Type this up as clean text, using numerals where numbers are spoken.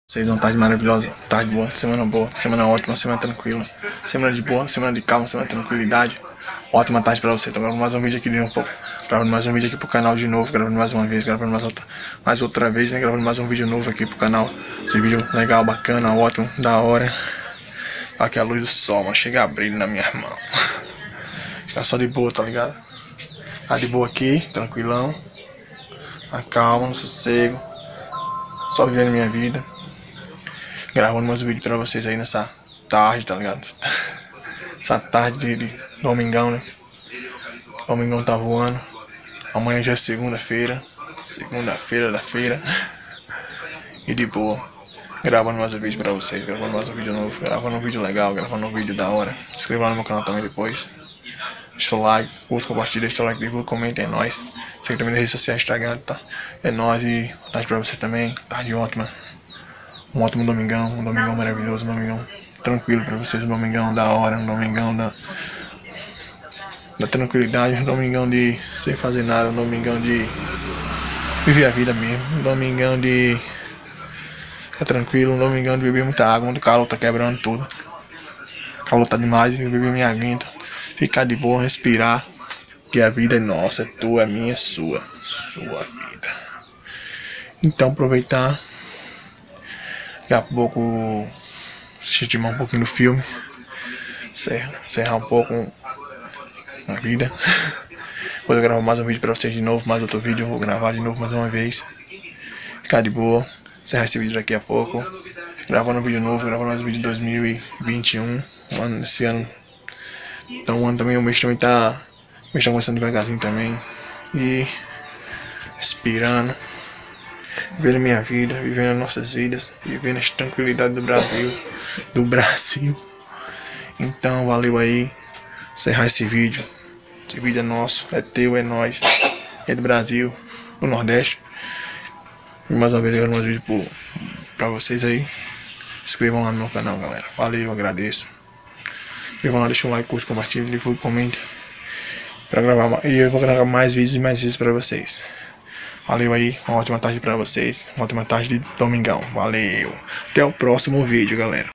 Vocês uma tarde maravilhosa, tarde boa, semana boa, semana ótima, semana tranquila, semana de boa, semana de calma, semana de tranquilidade. Ótima tarde pra você. Tô gravando mais um vídeo aqui de um pouco. Gravando mais um vídeo aqui pro canal de novo, gravando mais uma vez, gravando mais outra vez, né? Gravando mais um vídeo novo aqui pro canal. Esse vídeo legal, bacana, ótimo, da hora. Aqui a luz do sol, mano, chega a brilho na minha mão. Ficar só de boa, tá ligado? Tá de boa aqui, tranquilão. A calma, no sossego. Só vivendo minha vida. Gravando meus vídeos pra vocês aí nessa tarde, tá ligado? Essa tarde de domingão, né? Domingão tá voando. Amanhã já é segunda-feira. Segunda-feira da feira. E de boa. Gravando mais um vídeo pra vocês. Gravando mais um vídeo novo. Gravando um vídeo legal. Gravando um vídeo da hora. Se inscreva no meu canal também depois. Deixa o like, curta, compartilha, deixa o like, divulga, comenta, é nóis. Segue também nas redes sociais, Instagram, tá? É nóis e boa tarde pra você também. Tarde ótima. Um ótimo domingão, um domingão maravilhoso, um domingão tranquilo pra vocês, um domingão da hora, um domingão da tranquilidade, um domingão de sem fazer nada, um domingão de viver a vida mesmo, um domingão de ficar tranquilo, um domingão de beber muita água, onde o calor tá quebrando tudo. O calor tá demais, e beber minha aguinha, ficar de boa, respirar, que a vida é nossa, é tua, é minha, é sua vida. Então aproveitar. Daqui a pouco assistir um pouquinho do filme, encerrar um pouco a vida. Depois eu gravar mais um vídeo pra vocês de novo, mais outro vídeo, eu vou gravar de novo mais uma vez. Ficar de boa, encerrar esse vídeo daqui a pouco. Gravando um vídeo novo, gravando mais um vídeo de 2021, esse ano. Então o ano também, o mês também tá começando devagarzinho também. E respirando. Vivendo minha vida, vivendo as nossas vidas, vivendo a tranquilidade do Brasil. Então valeu aí, encerrar esse vídeo. Esse vídeo é nosso, é teu, é nós, é do Brasil, do Nordeste. E mais uma vez eu gravando um vídeo pra vocês aí. Se inscrevam lá no meu canal, galera. Valeu, eu agradeço. Inscrevam lá, deixa um like, curte, compartilha, divulgue, comente. E eu vou gravar mais vídeos e mais vídeos pra vocês. Valeu aí, uma ótima tarde pra vocês, uma ótima tarde de domingão, valeu, até o próximo vídeo, galera.